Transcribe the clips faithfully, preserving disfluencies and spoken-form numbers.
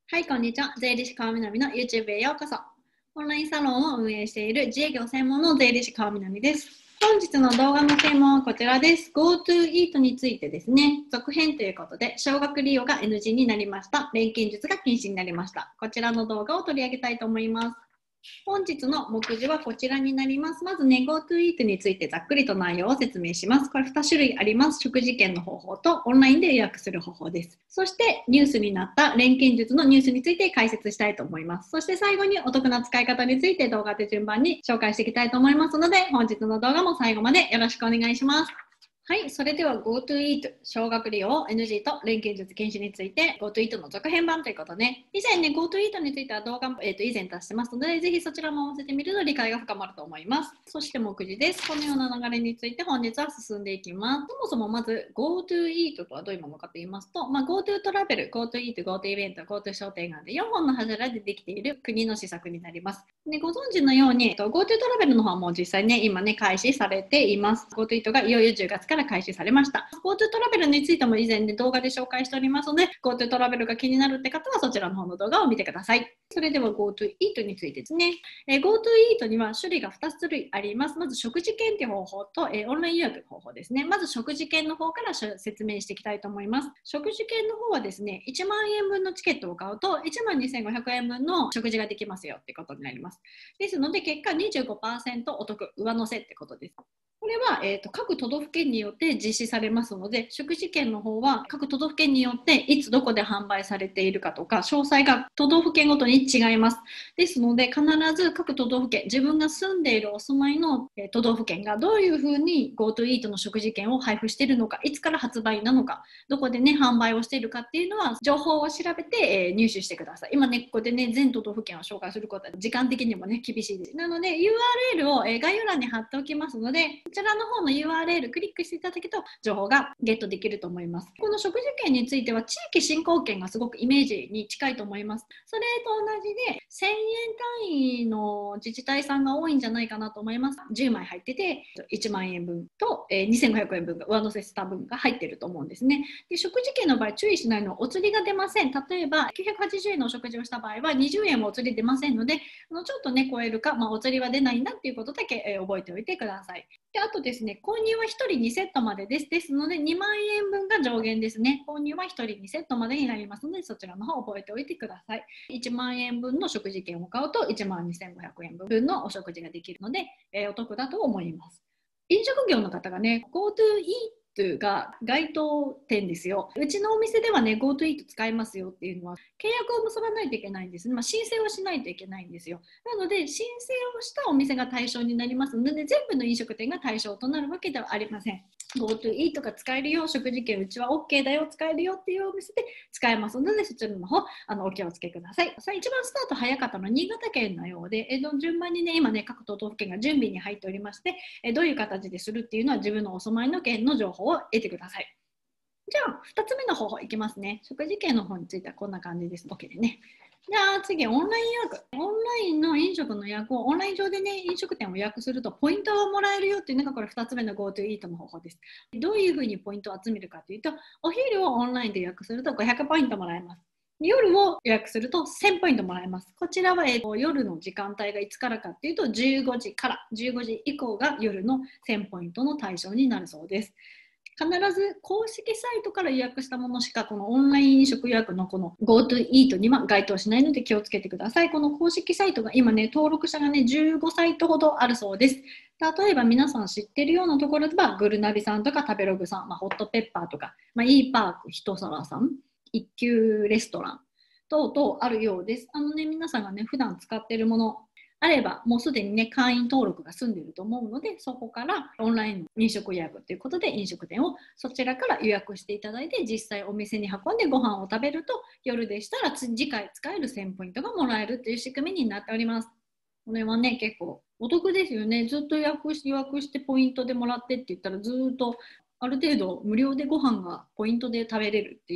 はい、こんにちは。税理士川南の YouTube へようこそ。オンラインサロンを運営している自営業専門の税理士川南です。本日の動画のテーマはこちらです。GoToEat についてですね、続編ということで、少額利用が エヌジー になりました。錬金術が禁止になりました。こちらの動画を取り上げたいと思います。本日の目次はこちらになります。まずね、GoToEat についてざっくりと内容を説明します。これに種類あります。食事券の方法とオンラインで予約する方法です。そしてニュースになった錬金術のニュースについて解説したいと思います。そして最後にお得な使い方について動画で順番に紹介していきたいと思いますので、本日の動画も最後までよろしくお願いします。はい、それでは GoToEat 少額利用 エヌジー と錬金術禁止について GoToEat の続編版ということで、以前ね GoToEat については動画、えー、と以前出してますので、ぜひそちらも合わせてみると理解が深まると思います。そして目次です。このような流れについて本日は進んでいきます。そもそもまず GoToEat とはどういうものかと言いますと、まあ、GoTo トラベル、GoToEat、GoTo イベント、GoTo 商店街でよんほんの柱でできている国の施策になります。でご存知のように GoTo トラベルの方はもう実際ね今ね開始されています。 GoToEat がいよいよじゅうがつから開始されました。 GoTo トラベルについても以前で動画で紹介しておりますので、 GoTo トラベルが気になるって方はそちらの方の動画を見てください。それでは GoToEat についてですね、えー、GoToEat には種類がふたつ類あります。まず食事券という方法と、えー、オンライン予約の方法ですね。まず食事券の方から説明していきたいと思います。食事券の方はですね、いちまんえんぶんのチケットを買うといちまんにせんごひゃくえんぶんの食事ができますよってことになります。ですので結果 にじゅうごパーセント お得上乗せってことです。これは、えーと、各都道府県によって実施されますので、食事券の方は各都道府県によっていつどこで販売されているかとか詳細が都道府県ごとに違います。ですので必ず各都道府県、自分が住んでいるお住まいの、えー、都道府県がどういうふうに GoToEat の食事券を配布しているのか、いつから発売なのか、どこでね販売をしているかっていうのは情報を調べて、えー、入手してください。今ねここでね全都道府県を紹介することは時間的にもね厳しいです。なので ユーアールエル を、えー、概要欄に貼っておきますので、こちらの方の ユーアールエル クリックしていただくと情報がゲットできると思います。この食事券については地域振興券がすごくイメージに近いと思います。それと同じでせんえん単位の自治体さんが多いんじゃないかなと思います。じゅうまい入ってていちまんえんぶんと、えー、にせんごひゃくえんぶんが上乗せした分が入っていると思うんですね。で食事券の場合注意しないのはお釣りが出ません。例えばきゅうひゃくはちじゅうえんのお食事をした場合はにじゅうえんもお釣り出ませんので、あのちょっとね超えるか、まあ、お釣りは出ないんだっていうことだけ、えー、覚えておいてください。であとですね、購入はひとりにセットまでです。ですのでにまんえんぶんが上限ですね。購入はひとりにセットまでになりますので、そちらの方覚えておいてください。いちまんえんぶんの食事券を買うといちまんにせんごひゃくえんぶんのお食事ができるので、えー、お得だと思います。飲食業の方がね GoToEat が該当点ですよ。うちのお店ではね GoToEat 使えますよっていうのは契約を結ばないといけないんですね、まあ、申請をしないといけないんですよ。なので申請をしたお店が対象になりますので、全部の飲食店が対象となるわけではありません。 GoToEat が使えるよ、食事券うちは OK だよ、使えるよっていうお店で使えますので、そちらの方あのお気をつけください。さあ一番スタート早かったのは新潟県のようで、えー、順番にね今ね各都道府県が準備に入っておりまして、えー、どういう形でするっていうのは自分のお住まいの県の情報を得てください。じゃあふたつめの方法いきますね。食事券の方についてはこんな感じです。 OK でね。じゃあ次、オンライン予約。オンラインの飲食の予約をオンライン上でね、飲食店を予約するとポイントがもらえるよっていうのがこれふたつめの GoToEat の方法です。どういうふうにポイントを集めるかというと、お昼をオンラインで予約するとごひゃくポイントもらえます。夜を予約するとせんポイントもらえます。こちらは、えー、夜の時間帯がいつからかっていうとじゅうごじからじゅうごじ以降が夜のせんポイントの対象になるそうです。必ず公式サイトから予約したものしかこのオンライン飲食予約のこの GoToEat には該当しないので気をつけてください。この公式サイトが今ね登録者がねじゅうごサイトほどあるそうです。例えば皆さん知ってるようなところではグルナビさんとか食べログさん、まあ、ホットペッパーとか、まあ、E パーク、ひとそらさん、一級レストラン等々あるようです。あのね皆さんがね普段使っているものあればもうすでにね会員登録が済んでいると思うので、そこからオンラインの飲食予約ということで飲食店をそちらから予約していただいて、実際お店に運んでご飯を食べると夜でしたら次回使えるせんポイントがもらえるという仕組みになっております。これはね結構お得ですよね。ずっと予約して予約してポイントでもらってって言ったらずっとある程度無料でご飯がポイントで食べれるっていうような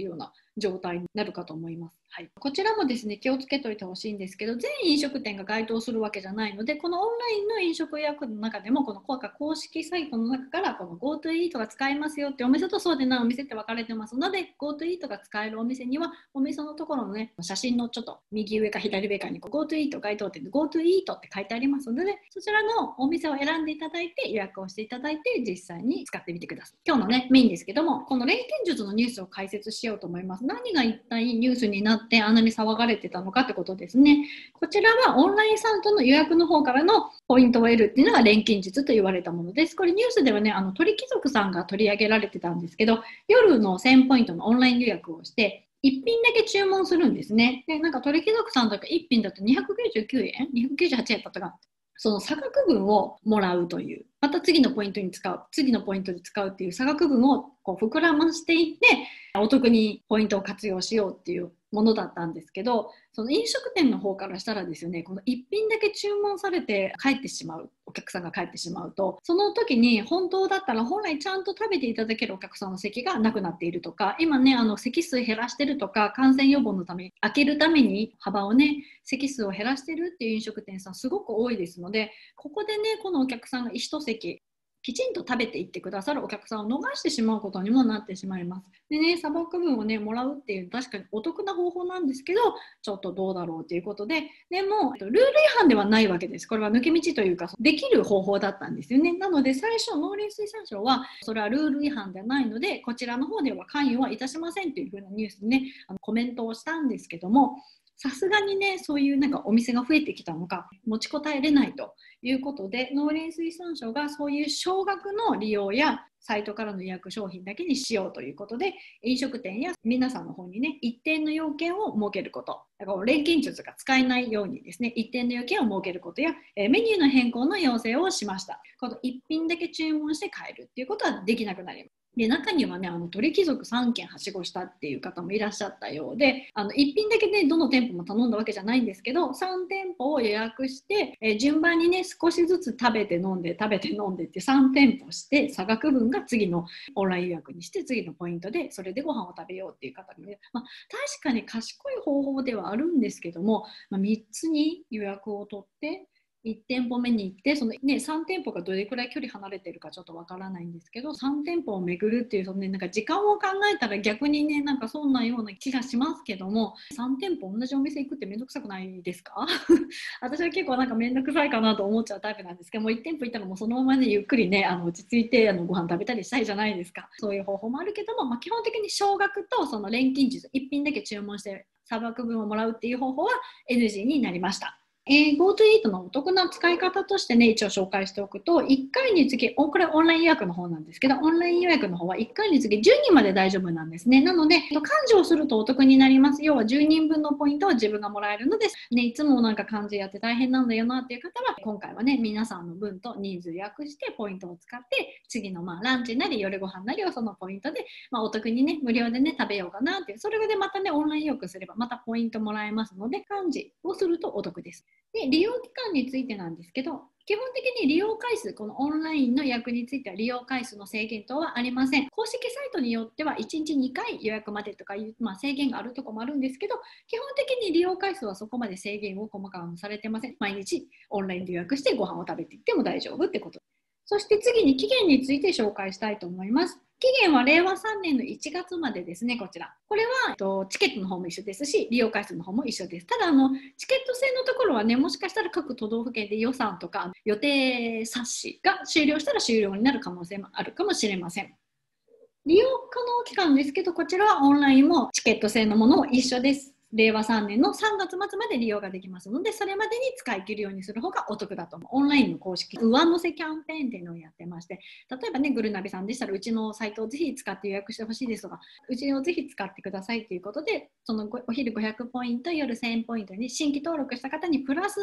状態になるかと思います。はい、こちらもですね、気をつけておいてほしいんですけど、全飲食店が該当するわけじゃないので、このオンラインの飲食予約の中でも、この公式サイトの中からこの GoTo イートが使えますよっていうお店とそうでないお店って分かれてますので、 GoTo イートが使えるお店にはお店のところのね、写真のちょっと右上か左上かに GoTo イート該当店で GoTo イートって書いてありますので、そちらのお店を選んでいただいて予約をしていただいて実際に使ってみてください。今日のねメインですけども、この錬金術のニュースを解説しようと思います。何が一体ニュースになってあんなに騒がれてたのかってことですね。こちらはオンラインサイトの予約の方からのポイントを得るっていうのが錬金術と言われたものです。これニュースではね、あの鳥貴族さんが取り上げられてたんですけど、夜のせんポイントのオンライン予約をしていっぴんだけ注文するんですね。で、なんか鳥貴族さんだといっぴんだとにひゃくきゅうじゅうきゅうえん ?にひゃくきゅうじゅうはちえんだったか。その差額分をもらうという、また次のポイントに使う、次のポイントで使うっていう差額分をこう膨らましていって、お得にポイントを活用しようっていうものだったんですけど、その飲食店の方からしたらですよね、このいっぴんだけ注文されて帰ってしまう、お客さんが帰ってしまうと、その時に本当だったら本来ちゃんと食べていただけるお客さんの席がなくなっているとか、今ね、あの席数減らしてるとか、感染予防のため、開けるために幅をね、席数を減らしてるっていう飲食店さんすごく多いですので、ここでね、このお客さんが一席きちんと食べていってくださるお客さんを逃してしまうことにもなってしまいます。でね、砂漠分をね、もらうっていう確かにお得な方法なんですけど、ちょっとどうだろうということで、でも、ルール違反ではないわけです。これは抜け道というか、できる方法だったんですよね。なので、最初、農林水産省は、それはルール違反ではないので、こちらの方では関与はいたしませんというふうなニュースでね、あのコメントをしたんですけども、さすがにね、そういうなんかお店が増えてきたのか、持ちこたえれないということで、農林水産省がそういう少額の利用やサイトからの予約商品だけにしようということで、飲食店や皆さんの方にね、一定の要件を設けること、だから錬金術が使えないようにですね、一定の要件を設けることや、えー、メニューの変更の要請をしました。この一品だけ注文して帰るっていうことはできなくなります。で、中にはね、あの鳥貴族さんけんはしごしたっていう方もいらっしゃったようで、あのいっぴんだけね、どの店舗も頼んだわけじゃないんですけど、さん店舗を予約して、えー、順番にね、少しずつ食べて飲んで、食べて飲んでってさん店舗して、差額分が次のオンライン予約にして、次のポイントで、それでご飯を食べようっていう方もいる。まあ、確かに賢い方法ではあるんですけども、まあ、みっつに予約を取って、いち店舗目に行ってその、ね、さん店舗がどれくらい距離離れてるかちょっとわからないんですけど、さん店舗を巡るっていうその、ね、なんか時間を考えたら逆にね、なんかそんなような気がしますけども、さん店舗同じお店行くってめんどくさくないですか？私は結構なんかめんどくさいかなと思っちゃうタイプなんですけども、いち店舗行ったらもうそのままでゆっくりね、あの落ち着いてあのご飯食べたりしたいじゃないですか。そういう方法もあるけども、まあ、基本的に少額とその錬金術いっ品だけ注文して差額分をもらうっていう方法は エヌジー になりました。えー、GoTo イートのお得な使い方としてね、一応紹介しておくと、いっかいにつき、これオンライン予約の方なんですけど、オンライン予約の方はいっかいにつきじゅうにんまで大丈夫なんですね。なので、幹事をするとお得になります。要はじゅうにんぶんのポイントは自分がもらえるので、ね、いつもなんか幹事やって大変なんだよなっていう方は、今回はね、皆さんの分と人数予約してポイントを使って、次のまあランチなり夜ご飯なりをそのポイントで、まあ、お得にね、無料でね、食べようかなっていう、それでまたね、オンライン予約すればまたポイントもらえますので、幹事をするとお得です。で、利用期間についてなんですけど、基本的に利用回数、このオンラインの予約については利用回数の制限等はありません。公式サイトによってはいちにちにかい予約までとかいう、まあ、制限があるところもあるんですけど、基本的に利用回数はそこまで制限を細かくされてません。毎日オンラインで予約してご飯を食べていっても大丈夫ってこと。そして次に期限について紹介したいと思います。期限はれいわさんねんのいちがつまでですね、こちら。これは、えっと、チケットの方も一緒ですし、利用回数の方も一緒です。ただ、あの、チケット制のところはね、もしかしたら各都道府県で予算とか予定冊子が終了したら終了になる可能性もあるかもしれません。利用可能期間ですけど、こちらはオンラインもチケット制のものも一緒です。れいわさんねんのさんがつまつまで利用ができますので、それまでに使い切るようにする方がお得だと思う。オンラインの公式上乗せキャンペーンっていうのをやってまして、例えばね、グルナビさんでしたらうちのサイトをぜひ使って予約してほしいですとか、うちをぜひ使ってくださいということで、そのお昼ごひゃくポイント、夜せんポイントに新規登録した方にプラス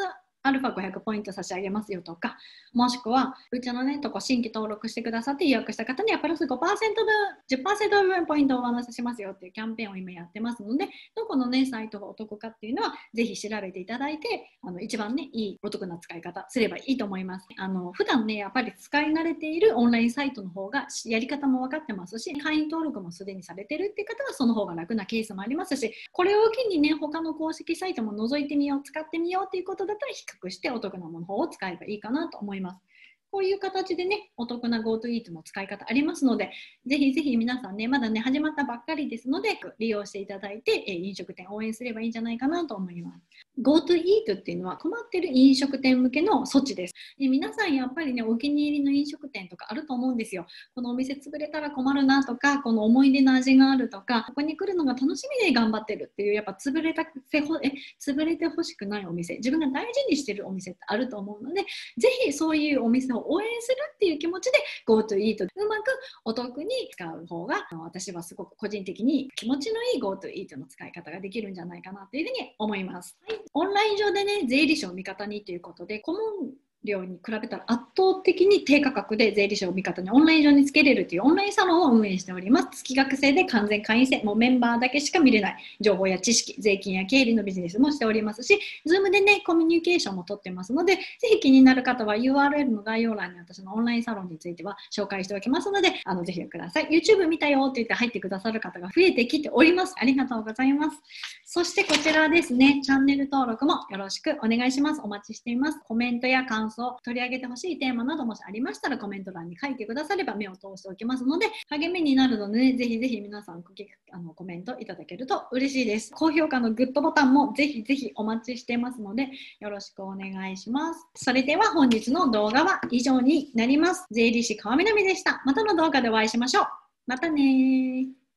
アルファごひゃくポイント差し上げますよとか、もしくはうちのねとこ新規登録してくださって予約した方にはプラス ごパーセント 分 じゅっパーセント 分ポイントをお渡ししますよっていうキャンペーンを今やってますので、どこのねサイトがお得かっていうのはぜひ調べていただいて、あの一番ねいいお得な使い方すればいいと思います。あの普段ねやっぱり使い慣れているオンラインサイトの方がやり方も分かってますし、会員登録もすでにされてるっていう方はその方が楽なケースもありますし、これを機にね他の公式サイトも覗いてみよう、使ってみようっていうことだったら比較してお得なものを使えばいいかなと思います。こういう形でね、お得な GoToEat の使い方ありますので、ぜひぜひ皆さんね、まだね、始まったばっかりですので、利用していただいて、え飲食店応援すればいいんじゃないかなと思います。GoToEat っていうのは困ってる飲食店向けの措置です。で皆さんやっぱりね、お気に入りの飲食店とかあると思うんですよ。このお店潰れたら困るなとか、この思い出の味があるとか、ここに来るのが楽しみで頑張ってるっていう、やっぱ潰れたせほえ潰れてほしくないお店、自分が大事にしてるお店ってあると思うので、ぜひそういうお店を応援するっていう気持ちで GoToEat うまくお得に使う方が、私はすごく個人的に気持ちのいい GoToEat の使い方ができるんじゃないかなというふうに思います。はい、オンライン上でね、税理士を味方にということで、顧問料に比べたら圧倒的に低価格で税理士を味方にオンライン上につけれるというオンラインサロンを運営しております。月額制で完全会員制、もうメンバーだけしか見れない情報や知識、税金や経理のビジネスもしておりますし、Zoom でね、コミュニケーションも取ってますので、ぜひ気になる方は ユーアールエル の概要欄に私のオンラインサロンについては紹介しておきますので、あのぜひください。YouTube 見たよって言って入ってくださる方が増えてきております。ありがとうございます。そしてこちらですね、チャンネル登録もよろしくお願いします。お待ちしています。コメントや感想、取り上げてほしいテーマなどもしありましたらコメント欄に書いてくだされば目を通しておきますので、励みになるので、ね、ぜひぜひ皆さんあのコメントいただけると嬉しいです。高評価のグッドボタンもぜひぜひお待ちしてますのでよろしくお願いします。それでは本日の動画は以上になります。税理士川南でした。またの動画でお会いしましょう。またねー。